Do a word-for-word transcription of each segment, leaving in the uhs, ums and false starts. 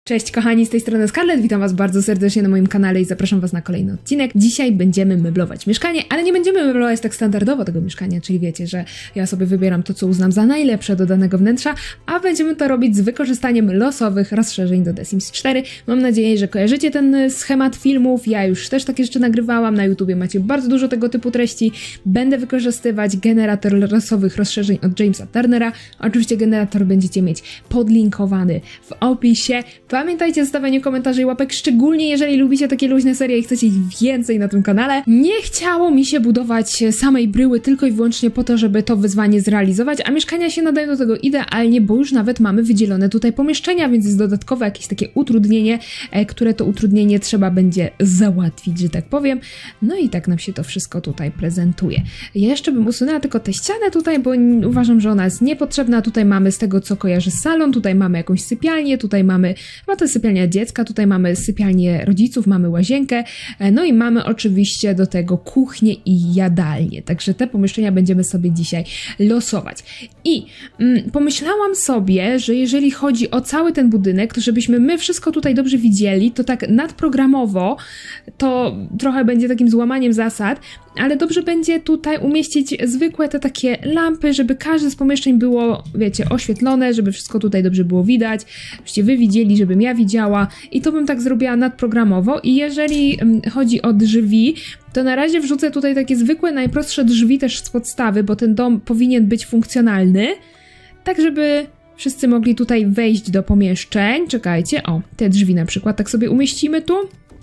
Cześć kochani, z tej strony Scarlett, witam was bardzo serdecznie na moim kanale i zapraszam was na kolejny odcinek. Dzisiaj będziemy meblować mieszkanie, ale nie będziemy meblować tak standardowo tego mieszkania, czyli wiecie, że ja sobie wybieram to, co uznam za najlepsze do danego wnętrza, a będziemy to robić z wykorzystaniem losowych rozszerzeń do The Sims cztery. Mam nadzieję, że kojarzycie ten schemat filmów, ja już też takie rzeczy nagrywałam, na YouTubie macie bardzo dużo tego typu treści. Będę wykorzystywać generator losowych rozszerzeń od Jamesa Turnera. Oczywiście generator będziecie mieć podlinkowany w opisie. Pamiętajcie o zostawianiu komentarzy i łapek, szczególnie jeżeli lubicie takie luźne serie i chcecie ich więcej na tym kanale. Nie chciało mi się budować samej bryły tylko i wyłącznie po to, żeby to wyzwanie zrealizować, a mieszkania się nadają do tego idealnie, bo już nawet mamy wydzielone tutaj pomieszczenia, więc jest dodatkowe jakieś takie utrudnienie, które to utrudnienie trzeba będzie załatwić, że tak powiem. No i tak nam się to wszystko tutaj prezentuje. Ja jeszcze bym usunęła tylko tę ścianę tutaj, bo uważam, że ona jest niepotrzebna. Tutaj mamy z tego, co kojarzy salon, tutaj mamy jakąś sypialnię, tutaj mamy chyba to jest sypialnia dziecka, tutaj mamy sypialnię rodziców, mamy łazienkę, no i mamy oczywiście do tego kuchnię i jadalnię, także te pomieszczenia będziemy sobie dzisiaj losować. I mm, pomyślałam sobie, że jeżeli chodzi o cały ten budynek, to żebyśmy my wszystko tutaj dobrze widzieli, to tak nadprogramowo to trochę będzie takim złamaniem zasad, ale dobrze będzie tutaj umieścić zwykłe te takie lampy, żeby każde z pomieszczeń było, wiecie, oświetlone, żeby wszystko tutaj dobrze było widać, żebyście wy widzieli, żebym ja widziała i to bym tak zrobiła nadprogramowo. I jeżeli chodzi o drzwi, to na razie wrzucę tutaj takie zwykłe, najprostsze drzwi też z podstawy, bo ten dom powinien być funkcjonalny, tak żeby wszyscy mogli tutaj wejść do pomieszczeń. Czekajcie, o, te drzwi na przykład tak sobie umieścimy tu,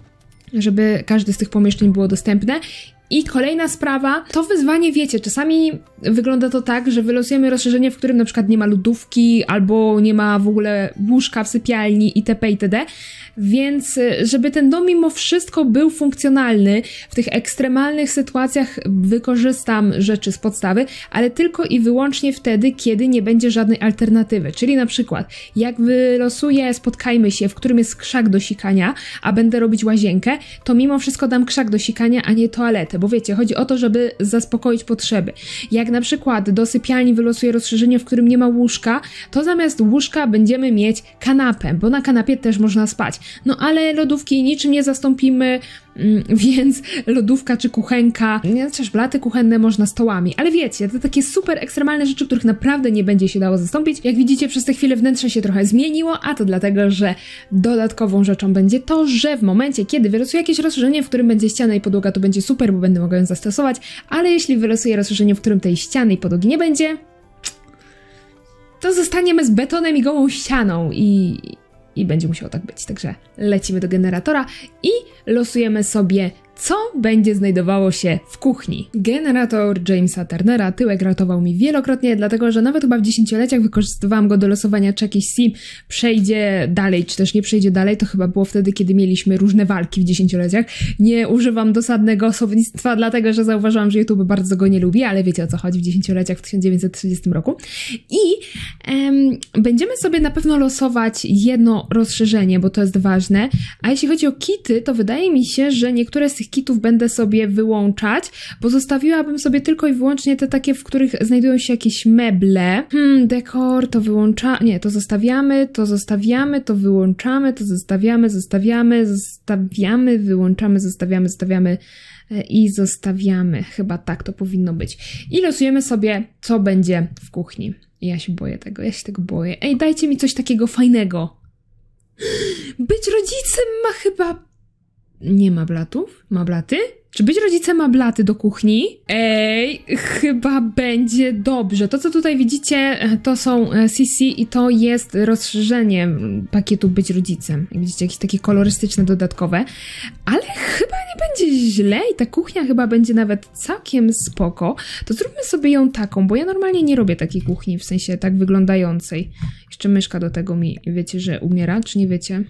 żeby każde z tych pomieszczeń było dostępne. I kolejna sprawa, to wyzwanie, wiecie, czasami wygląda to tak, że wylosujemy rozszerzenie, w którym na przykład nie ma lodówki, albo nie ma w ogóle łóżka w sypialni itp. itd. Więc żeby ten dom mimo wszystko był funkcjonalny, w tych ekstremalnych sytuacjach wykorzystam rzeczy z podstawy, ale tylko i wyłącznie wtedy, kiedy nie będzie żadnej alternatywy. Czyli na przykład, jak wylosuję, spotkajmy się, w którym jest krzak do sikania, a będę robić łazienkę, to mimo wszystko dam krzak do sikania, a nie toaletę, bo wiecie, chodzi o to, żeby zaspokoić potrzeby. Jak na przykład do sypialni wylosuję rozszerzenie, w którym nie ma łóżka, to zamiast łóżka będziemy mieć kanapę, bo na kanapie też można spać. No ale lodówki niczym nie zastąpimy, więc lodówka czy kuchenka, nie, też blaty kuchenne można stołami, ale wiecie, to takie super ekstremalne rzeczy, których naprawdę nie będzie się dało zastąpić. Jak widzicie, przez tę chwilę wnętrze się trochę zmieniło, a to dlatego, że dodatkową rzeczą będzie to, że w momencie, kiedy wylosuję jakieś rozszerzenie, w którym będzie ściana i podłoga, to będzie super, bo będę mogła ją zastosować, ale jeśli wylosuję rozszerzenie, w którym tej ściany i podłogi nie będzie, to zostaniemy z betonem i gołą ścianą i... I będzie musiało tak być, także lecimy do generatora i losujemy sobie, co będzie znajdowało się w kuchni. Generator Jamesa Turnera, tyłek ratował mi wielokrotnie, dlatego że nawet chyba w dziesięcioleciach wykorzystywałam go do losowania, czy jakiś sim przejdzie dalej, czy też nie przejdzie dalej. To chyba było wtedy, kiedy mieliśmy różne walki w dziesięcioleciach. Nie używam dosadnego osobnictwa, dlatego że zauważyłam, że YouTube bardzo go nie lubi, ale wiecie, o co chodzi w dziesięcioleciach w tysiąc dziewięćset trzydziestym roku. I em, będziemy sobie na pewno losować jedno rozszerzenie, bo to jest ważne. A jeśli chodzi o kity, to wydaje mi się, że niektóre z tych kitów będę sobie wyłączać, bo zostawiłabym sobie tylko i wyłącznie te takie, w których znajdują się jakieś meble. Hmm, dekor, to wyłącza... Nie, to zostawiamy, to zostawiamy, to wyłączamy, to zostawiamy, zostawiamy, zostawiamy, wyłączamy, zostawiamy, zostawiamy i zostawiamy. Chyba tak to powinno być. I losujemy sobie, co będzie w kuchni. Ja się boję tego, ja się tego boję. Ej, dajcie mi coś takiego fajnego. Być rodzicem ma chyba... Nie ma blatów? Ma blaty? Czy być rodzicem ma blaty do kuchni? Ej, chyba będzie dobrze. To, co tutaj widzicie, to są C C i to jest rozszerzenie pakietu być rodzicem. Jak widzicie, jakieś takie kolorystyczne, dodatkowe. Ale chyba nie będzie źle i ta kuchnia chyba będzie nawet całkiem spoko. To zróbmy sobie ją taką, bo ja normalnie nie robię takiej kuchni, w sensie tak wyglądającej. Jeszcze myszka do tego mi, wiecie, że umiera, czy nie wiecie?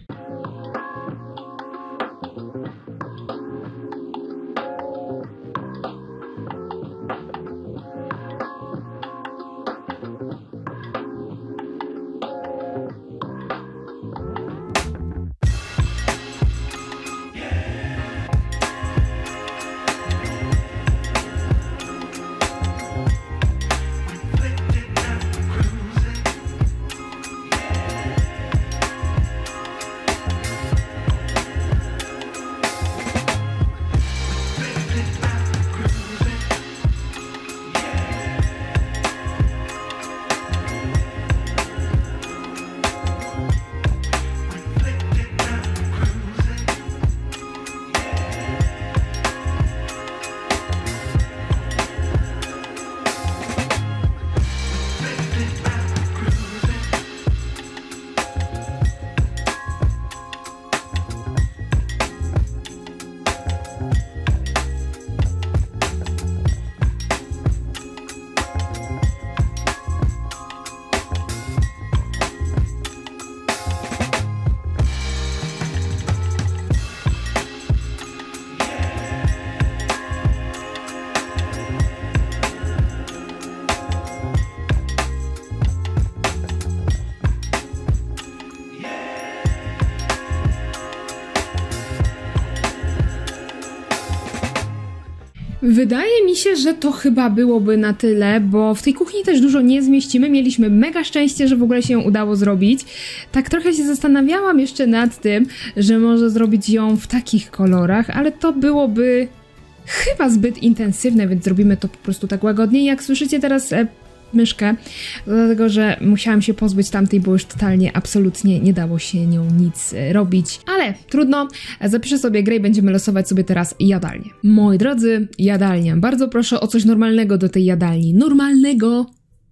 Wydaje mi się, że to chyba byłoby na tyle, bo w tej kuchni też dużo nie zmieścimy. Mieliśmy mega szczęście, że w ogóle się ją udało zrobić. Tak trochę się zastanawiałam jeszcze nad tym, że może zrobić ją w takich kolorach, ale to byłoby chyba zbyt intensywne, więc zrobimy to po prostu tak łagodnie. Jak słyszycie teraz e, myszkę, dlatego że musiałam się pozbyć tamtej, bo już totalnie, absolutnie nie dało się nią nic e, robić. Ale trudno, zapiszę sobie grę i będziemy losować sobie teraz jadalnię. Moi drodzy, jadalnia. Bardzo proszę o coś normalnego do tej jadalni. Normalnego!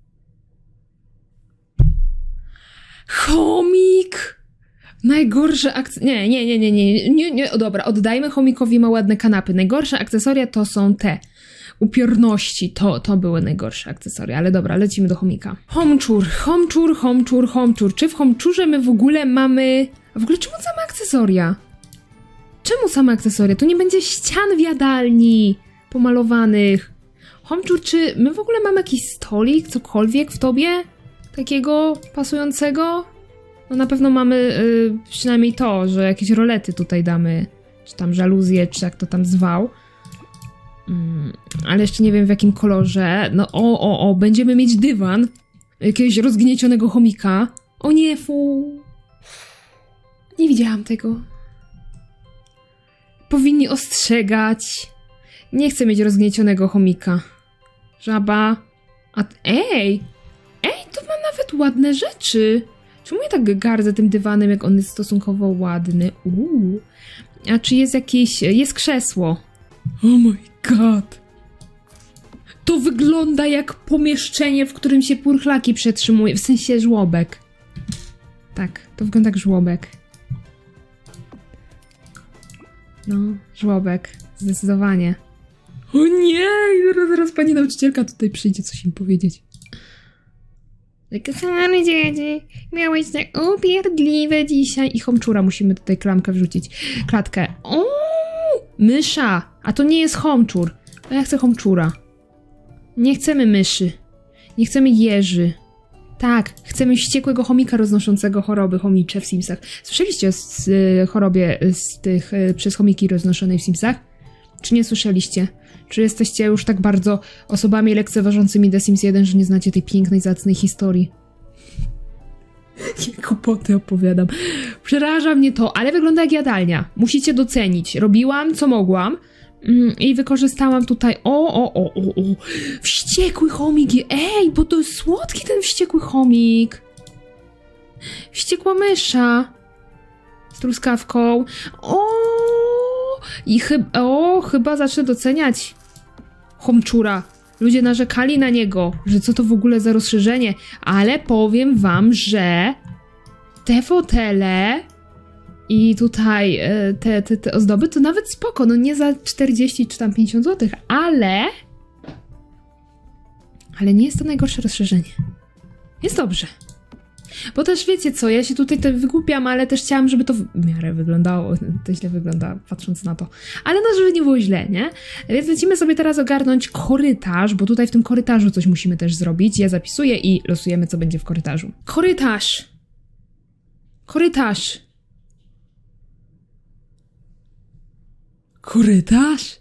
Chomik! Najgorsze akcesoria... Nie, nie, nie, nie, nie, nie, nie, o dobra, oddajmy chomikowi ma ładne kanapy. Najgorsze akcesoria to są te. Upiorności, to, to były najgorsze akcesoria, ale dobra, lecimy do chomika. Homczur, homczur, homczur, homczur. Czy w homczurze my w ogóle mamy... A w ogóle czemu same akcesoria? Czemu same akcesoria? Tu nie będzie ścian w jadalni pomalowanych. Homczur, czy my w ogóle mamy jakiś stolik, cokolwiek w tobie? Takiego pasującego? No na pewno mamy y, przynajmniej to, że jakieś rolety tutaj damy. Czy tam żaluzje, czy jak to tam zwał. Mm, ale jeszcze nie wiem w jakim kolorze. No o, o, o, będziemy mieć dywan. Jakiegoś rozgniecionego chomika. O nie, fu. Nie widziałam tego. Powinni ostrzegać. Nie chcę mieć rozgniecionego chomika. Żaba. A, ej! Ej, to ma nawet ładne rzeczy. Czemu ja tak gardzę tym dywanem, jak on jest stosunkowo ładny? Uuu. A czy jest jakieś... Jest krzesło. Oh my god. To wygląda jak pomieszczenie, w którym się purchlaki przetrzymuje. W sensie żłobek. Tak, to wygląda jak żłobek. No, żłobek. Zdecydowanie. O nie! Zaraz, zaraz pani nauczycielka tutaj przyjdzie coś im powiedzieć. Kochany dzieci, miałeś tak upierdliwe dzisiaj. I homczura musimy tutaj klamkę wrzucić. Klatkę. O, mysza! A to nie jest homczur. To ja chcę homczura. Nie chcemy myszy. Nie chcemy jeży. Tak, chcemy wściekłego chomika roznoszącego choroby chomicze w Simsach. Słyszeliście o z, y, chorobie z tych y, przez chomiki roznoszonej w Simsach? Czy nie słyszeliście? Czy jesteście już tak bardzo osobami lekceważącymi The Sims jeden, że nie znacie tej pięknej, zacnej historii? Jakie kłopoty opowiadam. Przeraża mnie to, ale wygląda jak jadalnia. Musicie docenić. Robiłam, co mogłam mm, i wykorzystałam tutaj... O, o, o, o, o. Wściekły chomik. Ej, bo to jest słodki ten wściekły chomik. Wściekła mysza. Z truskawką. O! I chyba... O, chyba zacznę doceniać homczura. Ludzie narzekali na niego, że co to w ogóle za rozszerzenie, ale powiem wam, że te fotele i tutaj te, te, te ozdoby to nawet spoko, no nie za czterdzieści czy tam pięćdziesiąt złotych, ale ale nie jest to najgorsze rozszerzenie. Jest dobrze. Bo też wiecie co, ja się tutaj te wygłupiam, ale też chciałam, żeby to w miarę wyglądało. To źle wygląda, patrząc na to. Ale no, żeby nie było źle, nie? Więc lecimy sobie teraz ogarnąć korytarz, bo tutaj w tym korytarzu coś musimy też zrobić. Ja zapisuję i losujemy, co będzie w korytarzu. Korytarz! Korytarz! Korytarz?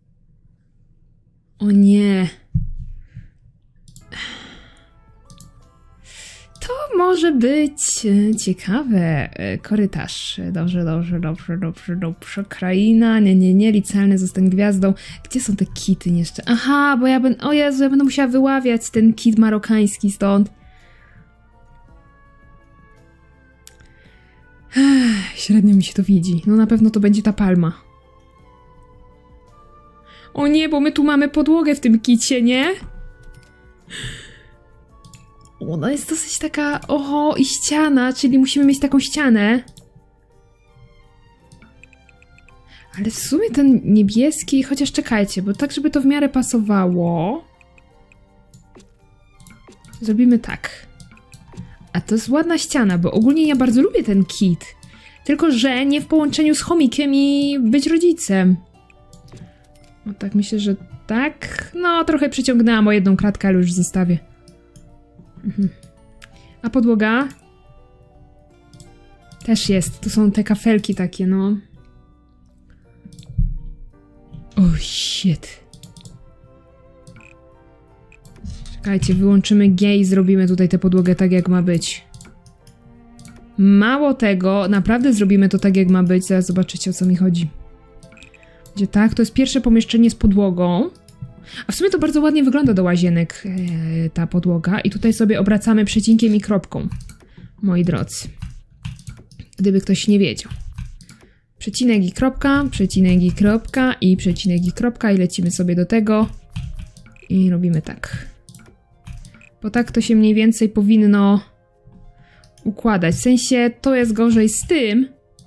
O nie... To może być ciekawe. Korytarz. Dobrze, dobrze, dobrze, dobrze, dobrze. Kraina, nie, nie, nie. Licealny, zostań gwiazdą. Gdzie są te kity jeszcze? Aha, bo ja będę... O Jezu, ja będę musiała wyławiać ten kit marokański stąd. Ech, średnio mi się to widzi. No na pewno to będzie ta palma. O nie, bo my tu mamy podłogę w tym kicie, nie? Ona jest dosyć taka... Oho, i ściana, czyli musimy mieć taką ścianę. Ale w sumie ten niebieski... Chociaż czekajcie, bo tak, żeby to w miarę pasowało... Zrobimy tak. A to jest ładna ściana, bo ogólnie ja bardzo lubię ten kit. Tylko że nie w połączeniu z chomikiem i być rodzicem. No tak, myślę, że tak. No, trochę przyciągnęłam o jedną kratkę, ale już zostawię. Mhm. A podłoga? Też jest. To są te kafelki takie, no. O, shit. Czekajcie, wyłączymy G i zrobimy tutaj tę podłogę tak, jak ma być. Mało tego, naprawdę zrobimy to tak, jak ma być. Zaraz zobaczycie, o co mi chodzi. Gdzie tak? To jest pierwsze pomieszczenie z podłogą. A w sumie to bardzo ładnie wygląda do łazienek ee, ta podłoga. I tutaj sobie obracamy przecinkiem i kropką. Moi drodzy. Gdyby ktoś nie wiedział. Przecinek i kropka, przecinek i kropka i przecinek i kropka i lecimy sobie do tego. I robimy tak. Bo tak to się mniej więcej powinno układać. W sensie to jest gorzej z tym,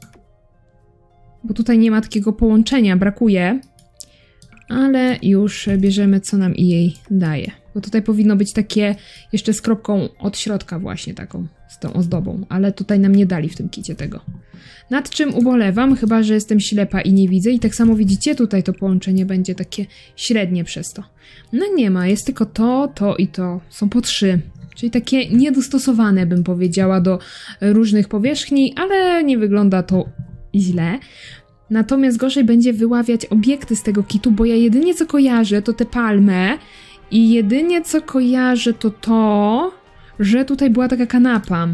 bo tutaj nie ma takiego połączenia, brakuje. Ale już bierzemy, co nam i jej daje. Bo tutaj powinno być takie jeszcze z kropką od środka właśnie taką, z tą ozdobą. Ale tutaj nam nie dali w tym kicie tego. Nad czym ubolewam, chyba że jestem ślepa i nie widzę. I tak samo widzicie, tutaj to połączenie będzie takie średnie przez to. No nie ma, jest tylko to, to i to. Są po trzy. Czyli takie niedostosowane, bym powiedziała, do różnych powierzchni, ale nie wygląda to źle. Natomiast gorzej będzie wyławiać obiekty z tego kitu, bo ja jedynie co kojarzę to tę palmę i jedynie co kojarzę to to, że tutaj była taka kanapa.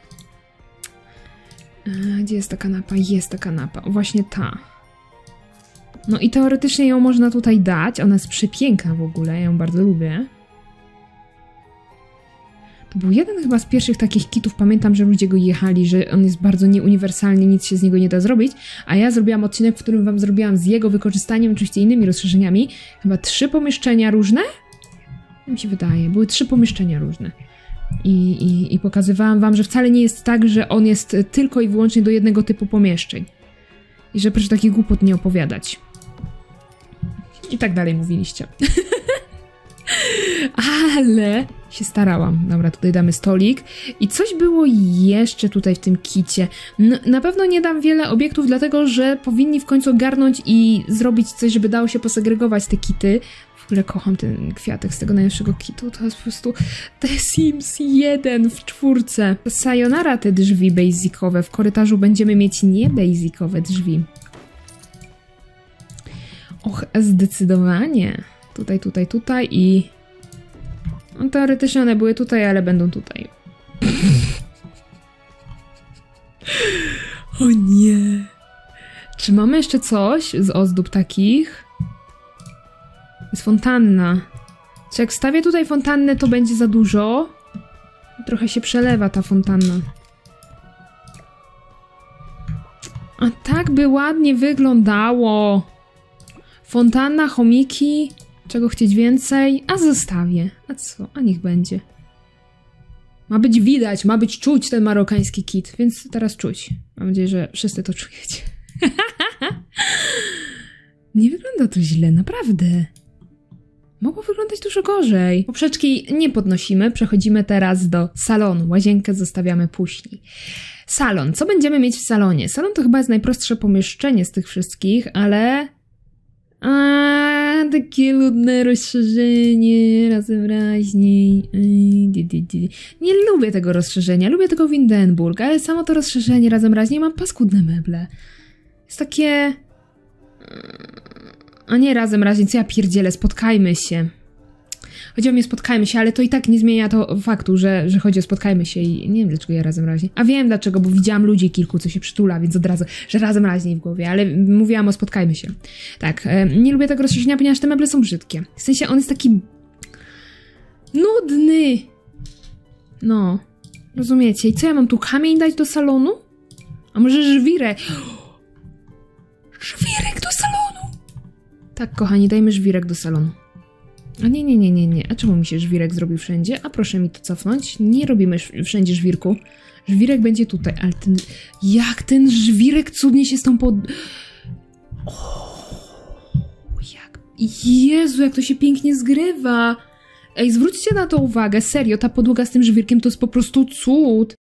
A, gdzie jest ta kanapa? Jest ta kanapa. Właśnie ta. No i teoretycznie ją można tutaj dać. Ona jest przepiękna w ogóle. Ja ją bardzo lubię. To był jeden chyba z pierwszych takich kitów. Pamiętam, że ludzie go jechali, że on jest bardzo nieuniwersalny, nic się z niego nie da zrobić. A ja zrobiłam odcinek, w którym wam zrobiłam z jego wykorzystaniem, oczywiście innymi rozszerzeniami. Chyba trzy pomieszczenia różne? Mi się wydaje. Były trzy pomieszczenia różne. I, i, I pokazywałam wam, że wcale nie jest tak, że on jest tylko i wyłącznie do jednego typu pomieszczeń. I że proszę takich głupot nie opowiadać. I tak dalej mówiliście. Ale się starałam. Dobra, tutaj damy stolik. I coś było jeszcze tutaj w tym kicie. No, na pewno nie dam wiele obiektów, dlatego że powinni w końcu ogarnąć i zrobić coś, żeby dało się posegregować te kity. W ogóle kocham ten kwiatek z tego najlepszego kitu. To jest po prostu The Sims jeden w czwórce. Sayonara te drzwi basicowe. W korytarzu będziemy mieć nie basicowe drzwi. Och, zdecydowanie. Tutaj, tutaj, tutaj i... No, teoretycznie one były tutaj, ale będą tutaj. O nie. Czy mamy jeszcze coś z ozdób takich? Jest fontanna. Czy jak wstawię tutaj fontannę, to będzie za dużo? Trochę się przelewa ta fontanna. A tak by ładnie wyglądało. Fontanna, chomiki. Czego chcieć więcej? A zostawię. A co? A niech będzie. Ma być widać, ma być czuć ten marokański kit, więc teraz czuć. Mam nadzieję, że wszyscy to czujecie. Nie wygląda to źle, naprawdę. Mogło wyglądać dużo gorzej. Poprzeczki nie podnosimy, przechodzimy teraz do salonu. Łazienkę zostawiamy później. Salon. Co będziemy mieć w salonie? Salon to chyba jest najprostsze pomieszczenie z tych wszystkich, ale... A, takie ludne rozszerzenie, razem raźniej. Nie lubię tego rozszerzenia, lubię tego Windenburg, ale samo to rozszerzenie razem raźniej mam paskudne meble. Jest takie... A nie razem raźniej, co ja pierdzielę, spotkajmy się. Chodzi o mnie spotkajmy się, ale to i tak nie zmienia to faktu, że, że chodzi o spotkajmy się i nie wiem dlaczego ja razem raźniej. A wiem dlaczego, bo widziałam ludzi kilku, co się przytula, więc od razu, że razem raźniej w głowie, ale mówiłam o spotkajmy się. Tak, e, nie lubię tego rozszerzenia, ponieważ te meble są brzydkie. W sensie on jest taki... nudny. No, rozumiecie? I co ja mam tu kamień dać do salonu? A może żwirek? Żwirek do salonu! Tak, kochani, dajmy żwirek do salonu. A nie, nie, nie, nie, nie. A czemu mi się żwirek zrobił wszędzie? A proszę mi to cofnąć. Nie robimy wszędzie żwirku. Żwirek będzie tutaj, ale ten... Jak ten żwirek cudnie się z tą pod... O, jak... Jezu, jak to się pięknie zgrywa. Ej, zwróćcie na to uwagę. Serio, ta podłoga z tym żwirkiem to jest po prostu cud.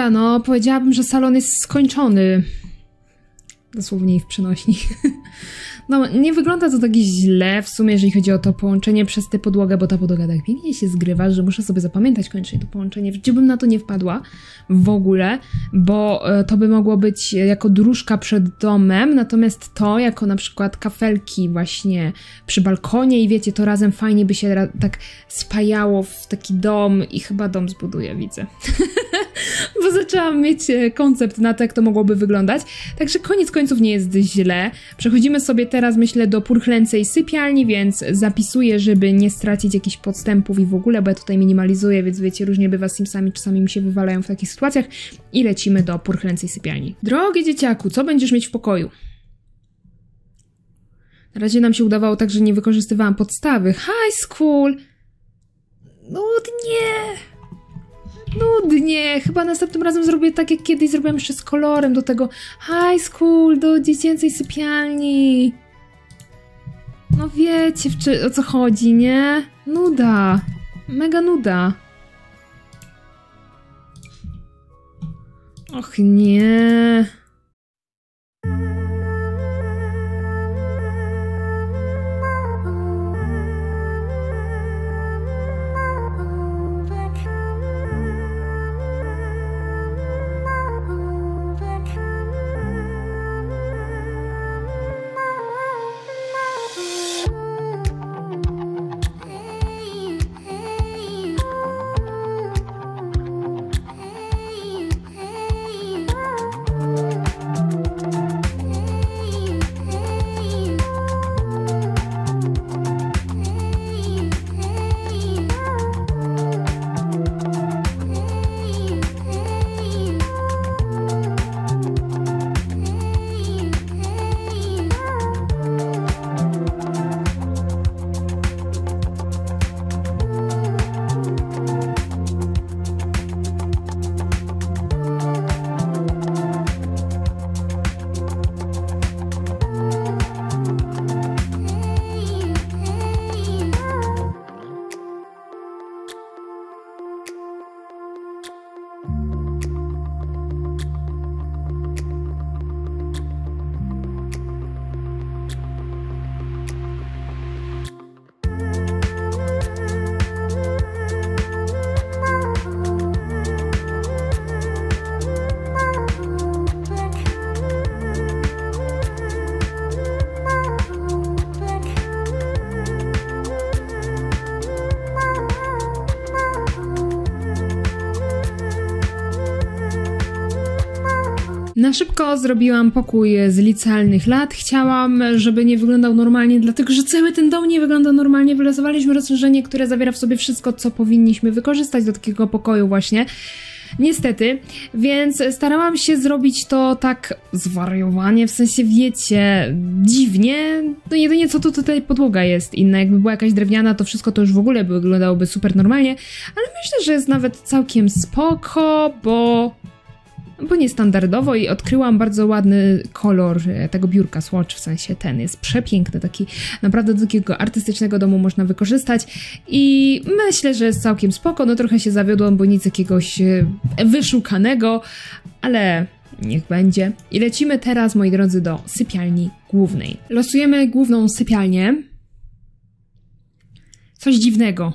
dobra, no powiedziałabym, że salon jest skończony. Dosłownie i w przenośni. No, nie wygląda to tak źle w sumie, jeżeli chodzi o to połączenie przez tę podłogę, bo ta podłoga tak pięknie się zgrywa, że muszę sobie zapamiętać koniecznie to połączenie. W życiu bym na to nie wpadła w ogóle, bo to by mogło być jako dróżka przed domem, natomiast to jako na przykład kafelki właśnie przy balkonie i wiecie, to razem fajnie by się tak spajało w taki dom i chyba dom zbuduję, widzę. Bo zaczęłam mieć koncept na to, jak to mogłoby wyglądać. Także koniec końców nie jest źle. Przechodzimy sobie teraz, myślę, do purchlęcej sypialni, więc zapisuję, żeby nie stracić jakichś podstępów i w ogóle, bo ja tutaj minimalizuję, więc wiecie, różnie bywa z Simsami, czasami mi się wywalają w takich sytuacjach i lecimy do purchlęcej sypialni. Drogie dzieciaku, co będziesz mieć w pokoju? Na razie nam się udawało tak, że nie wykorzystywałam podstawy. High school! Nudnie! Nudnie. Chyba następnym razem zrobię tak, jak kiedyś zrobiłam jeszcze z kolorem do tego high school, do dziecięcej sypialni. No wiecie, o co chodzi, nie? Nuda. Mega nuda. Och nie. Na szybko zrobiłam pokój z licealnych lat. Chciałam, żeby nie wyglądał normalnie, dlatego że cały ten dom nie wygląda normalnie. Wylosowaliśmy rozszerzenie, które zawiera w sobie wszystko, co powinniśmy wykorzystać do takiego pokoju właśnie. Niestety, więc starałam się zrobić to tak zwariowanie, w sensie wiecie, dziwnie. No jedynie co to tutaj podłoga jest inna, jakby była jakaś drewniana, to wszystko to już w ogóle by wyglądałoby super normalnie, ale myślę, że jest nawet całkiem spoko, bo... bo niestandardowo i odkryłam bardzo ładny kolor tego biurka, swatch, w sensie ten jest przepiękny, taki naprawdę do takiego artystycznego domu można wykorzystać i myślę, że jest całkiem spoko, no trochę się zawiodłam, bo nic jakiegoś wyszukanego, ale niech będzie. I lecimy teraz, moi drodzy, do sypialni głównej. Losujemy główną sypialnię. Coś dziwnego.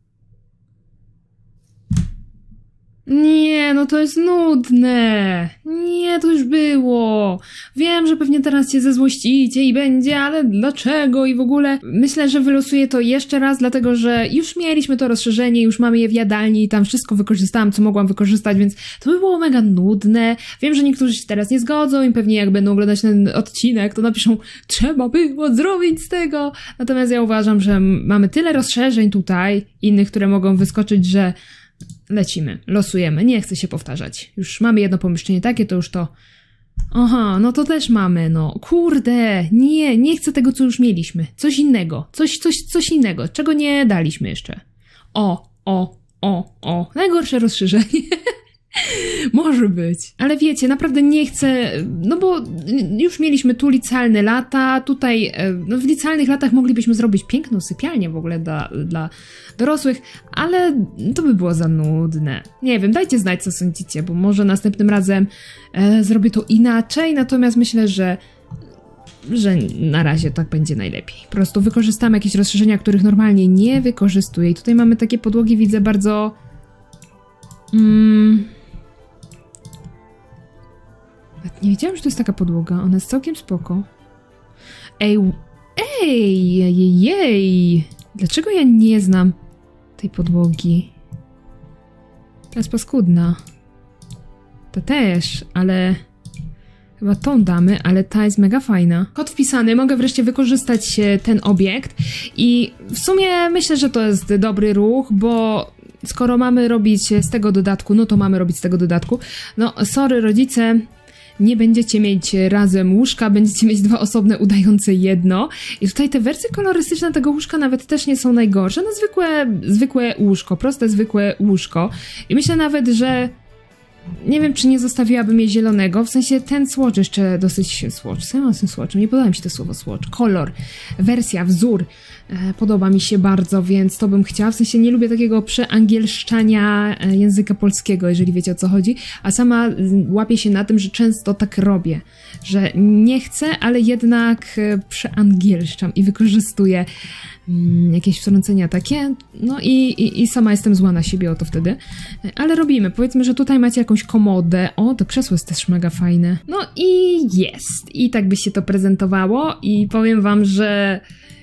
Nie, no to jest nudne. Nie, to już było. Wiem, że pewnie teraz się zezłościcie i będzie, ale dlaczego i w ogóle? Myślę, że wylosuję to jeszcze raz, dlatego że już mieliśmy to rozszerzenie, już mamy je w jadalni i tam wszystko wykorzystałam, co mogłam wykorzystać, więc to by było mega nudne. Wiem, że niektórzy się teraz nie zgodzą i pewnie jak będą oglądać ten odcinek, to napiszą, trzeba było zrobić z tego. Natomiast ja uważam, że mamy tyle rozszerzeń tutaj, innych, które mogą wyskoczyć, że lecimy, losujemy, nie chcę się powtarzać. Już mamy jedno pomieszczenie takie, to już to... Aha, no to też mamy, no. Kurde, nie, nie chcę tego, co już mieliśmy. Coś innego, coś, coś, coś innego, czego nie daliśmy jeszcze. O, o, o, o, najgorsze rozszerzenie. Może być. Ale wiecie, naprawdę nie chcę, no bo już mieliśmy tu licealne lata, tutaj no w licealnych latach moglibyśmy zrobić piękną sypialnię w ogóle dla, dla dorosłych, ale to by było za nudne. Nie wiem, dajcie znać, co sądzicie, bo może następnym razem e, zrobię to inaczej, natomiast myślę, że że na razie tak będzie najlepiej. Po prostu wykorzystam jakieś rozszerzenia, których normalnie nie wykorzystuję. I tutaj mamy takie podłogi, widzę, bardzo... Mm, nie wiedziałam, że to jest taka podłoga. Ona jest całkiem spoko. Ej, ej, jej, jej. Dlaczego ja nie znam tej podłogi? Ta jest paskudna. Ta też, ale... Chyba tą damy, ale ta jest mega fajna. Kod wpisany, mogę wreszcie wykorzystać ten obiekt i w sumie myślę, że to jest dobry ruch, bo skoro mamy robić z tego dodatku, no to mamy robić z tego dodatku. No, sorry rodzice, nie będziecie mieć razem łóżka, będziecie mieć dwa osobne udające jedno. I tutaj te wersje kolorystyczne tego łóżka nawet też nie są najgorsze. No zwykłe, zwykłe łóżko, proste, zwykłe łóżko. I myślę nawet, że nie wiem, czy nie zostawiłabym jej zielonego, w sensie ten swatch jeszcze dosyć... Swatch, co ja mam z tym swatchem? Nie podoba mi się to słowo swatch. Kolor, wersja, wzór e, podoba mi się bardzo, więc to bym chciała. W sensie nie lubię takiego przeangielszczania e, języka polskiego, jeżeli wiecie, o co chodzi, a sama łapię się na tym, że często tak robię, że nie chcę, ale jednak e, przeangielszczam i wykorzystuję mm, jakieś wtrącenia takie, no i, i, i sama jestem zła na siebie o to wtedy, e, ale robimy. Powiedzmy, że tutaj macie jakąś komodę. O, to krzesło jest też mega fajne. No i jest. I tak by się to prezentowało i powiem wam, że...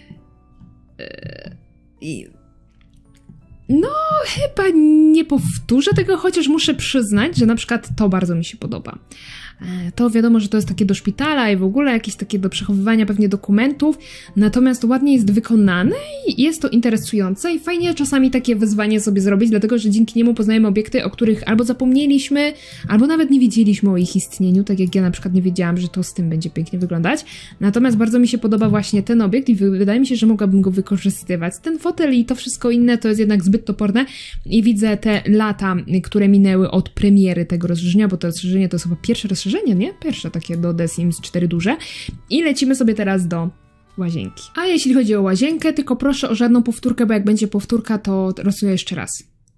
Yy... No, chyba nie powtórzę tego, chociaż muszę przyznać, że na przykład to bardzo mi się podoba. To wiadomo, że to jest takie do szpitala i w ogóle jakieś takie do przechowywania pewnie dokumentów, natomiast ładnie jest wykonane i jest to interesujące i fajnie czasami takie wyzwanie sobie zrobić, dlatego że dzięki niemu poznajemy obiekty, o których albo zapomnieliśmy, albo nawet nie wiedzieliśmy o ich istnieniu, tak jak ja na przykład nie wiedziałam, że to z tym będzie pięknie wyglądać. Natomiast bardzo mi się podoba właśnie ten obiekt i wydaje mi się, że mogłabym go wykorzystywać. Ten fotel i to wszystko inne to jest jednak zbyt toporne i widzę te lata, które minęły od premiery tego rozszerzenia, bo to rozszerzenie to jest chyba pierwsze rozszerzenie, nie? Pierwsze takie do The Sims cztery duże. I lecimy sobie teraz do łazienki. A jeśli chodzi o łazienkę, tylko proszę o żadną powtórkę, bo jak będzie powtórka, to rysuję jeszcze raz.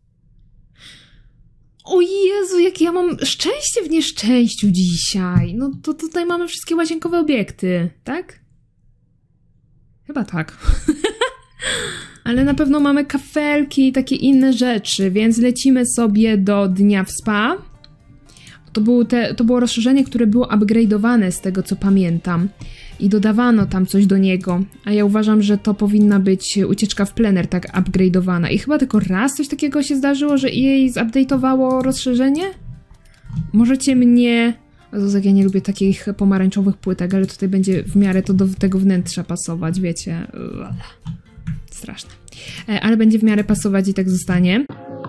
O Jezu, jakie ja mam szczęście w nieszczęściu dzisiaj. No to tutaj mamy wszystkie łazienkowe obiekty, tak? Chyba tak. Ale na pewno mamy kafelki i takie inne rzeczy, więc lecimy sobie do dnia w spa. To było, te, to było rozszerzenie, które było upgrade'owane z tego, co pamiętam. I dodawano tam coś do niego. A ja uważam, że to powinna być ucieczka w plener tak upgrade'owana. I chyba tylko raz coś takiego się zdarzyło, że E A zupdate'owało rozszerzenie? Możecie mnie... O, jak ja nie lubię takich pomarańczowych płytek, ale tutaj będzie w miarę to do tego wnętrza pasować, wiecie. Straszne. Ale będzie w miarę pasować i tak zostanie.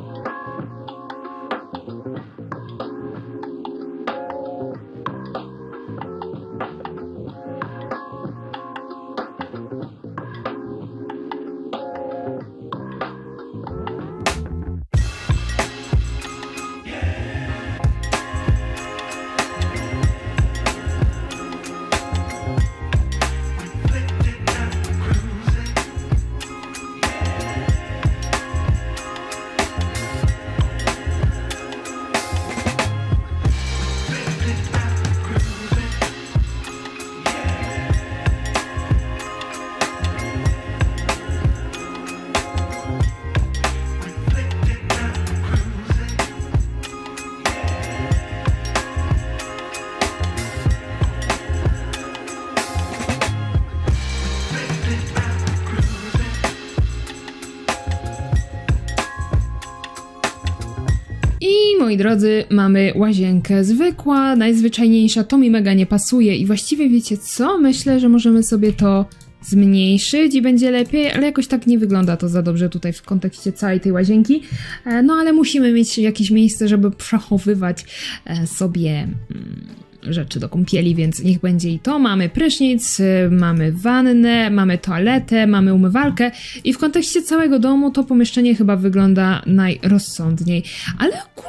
I moi drodzy, mamy łazienkę zwykła, najzwyczajniejsza, to mi mega nie pasuje i właściwie wiecie co? Myślę, że możemy sobie to zmniejszyć i będzie lepiej, ale jakoś tak nie wygląda to za dobrze tutaj w kontekście całej tej łazienki. No ale musimy mieć jakieś miejsce, żeby przechowywać sobie rzeczy do kąpieli, więc niech będzie i to. Mamy prysznic, mamy wannę, mamy toaletę, mamy umywalkę i w kontekście całego domu to pomieszczenie chyba wygląda najrozsądniej. Ale ogólnie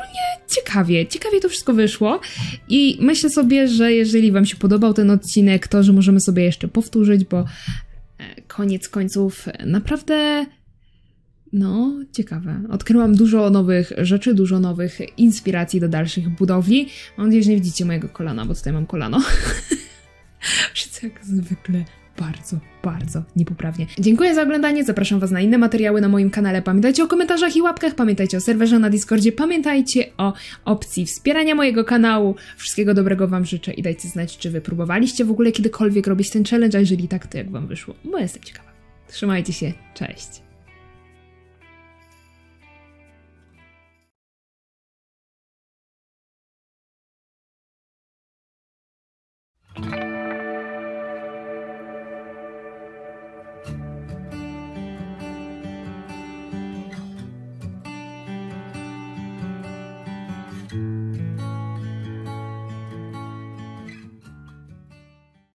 ciekawie, ciekawie to wszystko wyszło i myślę sobie, że jeżeli wam się podobał ten odcinek, to że możemy sobie jeszcze powtórzyć, bo koniec końców naprawdę, no, ciekawe. Odkryłam dużo nowych rzeczy, dużo nowych inspiracji do dalszych budowli. Mam nadzieję, że nie widzicie mojego kolana, bo tutaj mam kolano. Wszyscy jak zwykle bardzo, bardzo niepoprawnie. Dziękuję za oglądanie, zapraszam was na inne materiały na moim kanale. Pamiętajcie o komentarzach i łapkach, pamiętajcie o serwerze na Discordzie, pamiętajcie o opcji wspierania mojego kanału. Wszystkiego dobrego wam życzę i dajcie znać, czy wy próbowaliście w ogóle kiedykolwiek robić ten challenge, a jeżeli tak, to jak wam wyszło, bo jestem ciekawa. Trzymajcie się, cześć!